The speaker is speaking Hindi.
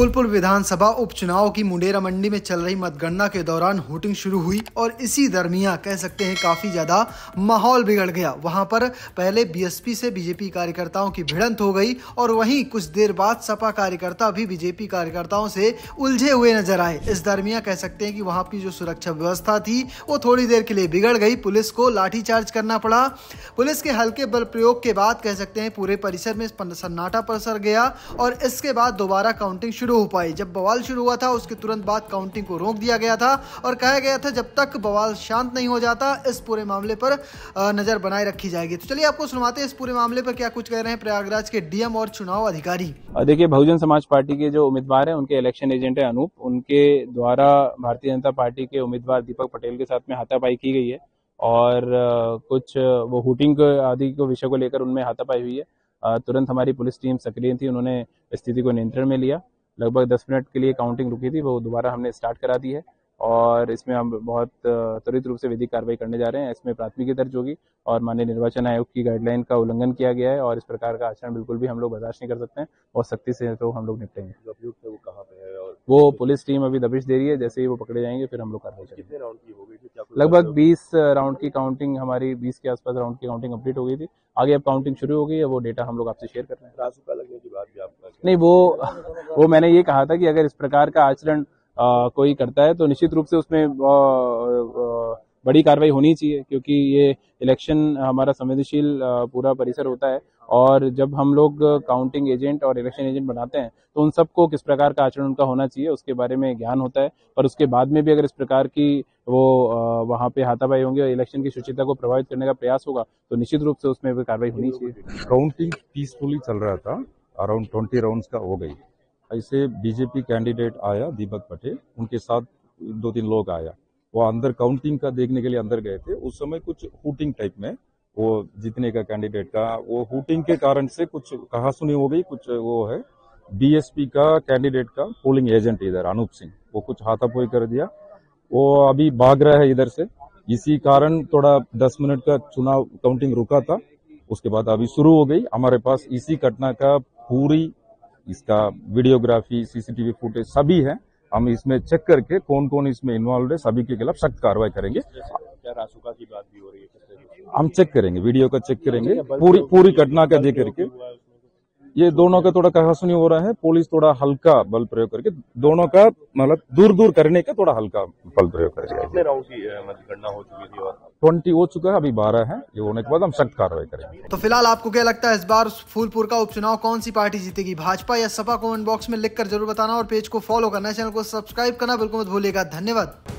फूलपुर विधानसभा उपचुनाव की मुंडेरा मंडी में चल रही मतगणना के दौरान वोटिंग शुरू हुई और इसी दरमियान कह सकते हैं काफी ज्यादा माहौल बिगड़ गया। वहां पर पहले बीएसपी से बीजेपी कार्यकर्ताओं की भिड़ंत हो गई और वहीं कुछ देर बाद सपा कार्यकर्ता भी बीजेपी कार्यकर्ताओं से उलझे हुए नजर आए। इस दरमियान कह सकते हैं कि वहां की जो सुरक्षा व्यवस्था थी वो थोड़ी देर के लिए बिगड़ गई। पुलिस को लाठीचार्ज करना पड़ा। पुलिस के हल्के बल प्रयोग के बाद कह सकते हैं पूरे परिसर में सन्नाटा पसर गया और इसके बाद दोबारा काउंटिंग शुरू हो पाई। जब बवाल शुरू हुआ था उसके तुरंत बाद काउंटिंग को रोक दिया गया था और कहा गया था जब तक बवाल शांत नहीं हो जाता इस पूरे मामले पर नजर बनाए रखी जाएगी। तो चलिए आपको सुनवाते हैं इस पूरे मामले पर क्या कुछ कह रहे हैं प्रयागराज के डीएम और चुनाव अधिकारी। देखिए, बहुजन समाज पार्टी के जो उम्मीदवार हैं उनके इलेक्शन एजेंट है अनूप, उनके द्वारा भारतीय जनता पार्टी के उम्मीदवार दीपक पटेल के साथ में हाथापाई की गई है और कुछ वो हुटिंग आदि को विषय को लेकर उनमें हाथापाई हुई है। तुरंत हमारी पुलिस टीम सक्रिय थी, उन्होंने स्थिति को नियंत्रण में लिया। लगभग 10 मिनट के लिए काउंटिंग रुकी थी, वो दोबारा हमने स्टार्ट करा दी है और इसमें हम बहुत त्वरित रूप से विधिक कार्रवाई करने जा रहे हैं। इसमें प्राथमिकी दर्ज होगी और माननीय निर्वाचन आयोग की गाइडलाइन का उल्लंघन किया गया है और इस प्रकार का आचरण बिल्कुल भी हम लोग बर्दाश्त नहीं कर सकते हैं और सख्ती से तो हम लोग निपटेंगे। अभियुक्त है वो कहाँ पे है? और वो पुलिस टीम अभी दबिश दे रही है, जैसे ही वो पकड़े जाएंगे फिर हम लोग कार्रवाई करेंगे। कितने राउंड की हो गई थी? लगभग 20 राउंड की काउंटिंग, हमारी 20 के आसपास राउंड की काउंटिंग कंप्लीट हो गई थी। आगे अब काउंटिंग शुरू हो गई है, वो डेटा हम लोग आपसे शेयर कर रहे हैं। रासुका लगने की बात भी आपका नहीं, वो मैंने ये कहा था कि अगर इस प्रकार का आचरण कोई करता है तो निश्चित रूप से उसमें बड़ी कार्रवाई होनी चाहिए, क्योंकि ये इलेक्शन हमारा संवेदनशील पूरा परिसर होता है और जब हम लोग काउंटिंग एजेंट और इलेक्शन एजेंट बनाते हैं तो उन सबको किस प्रकार का आचरण उनका होना चाहिए उसके बारे में ज्ञान होता है। और उसके बाद में भी अगर इस प्रकार की वो वहाँ पे हाथापाई होंगे और इलेक्शन की शुचिता को प्रभावित करने का प्रयास होगा तो निश्चित रूप से उसमें भी कार्रवाई होनी चाहिए। काउंटिंग पीसफुली चल रहा था, अराउंड 20 राउंड्स का हो गई। ऐसे बीजेपी कैंडिडेट आया दीपक पटेल, उनके साथ 2-3 लोग आया, वो अंदर काउंटिंग का देखने के लिए अंदर गए थे। उस समय कुछ हुटिंग टाइप में वो जीतने का कैंडिडेट का वो हुटिंग के कारण से कुछ कहासुनी हो गई। कुछ वो है बीएसपी का कैंडिडेट का पोलिंग एजेंट इधर अनूप सिंह, वो कुछ हाथापाई कर दिया, वो अभी भाग रहा है इधर से। इसी कारण थोड़ा 10 मिनट का चुनाव काउंटिंग रुका था, उसके बाद अभी शुरू हो गई। हमारे पास इसी घटना का पूरी इसका वीडियोग्राफी, सीसीटीवी फुटेज सभी है। हम इसमें चेक करके कौन कौन इसमें इन्वॉल्व है सभी के खिलाफ सख्त कार्रवाई करेंगे। क्या रासुका की बात भी हो रही है? हम चेक करेंगे, वीडियो का चेक करेंगे, पूरी घटना का देख करके। ये दोनों का थोड़ा कहासुनी हो रहा है, पुलिस थोड़ा हल्का बल प्रयोग करके दोनों का मतलब दूर करने का थोड़ा हल्का बल प्रयोग करेगा। कितने राउंड की मतगणना हो चुकी थी? और 20 हो चुका है, अभी 12 है। ये होने के बाद हम सख्त कार्रवाई करेंगे। तो फिलहाल आपको क्या लगता है इस बार फूलपुर का उपचुनाव कौन सी पार्टी जीतेगी, भाजपा या सपा? कमेंट बॉक्स में लिखकर जरूर बताना और पेज को फॉलो करना, चैनल को सब्सक्राइब करना बिल्कुल मत भूलिएगा। धन्यवाद।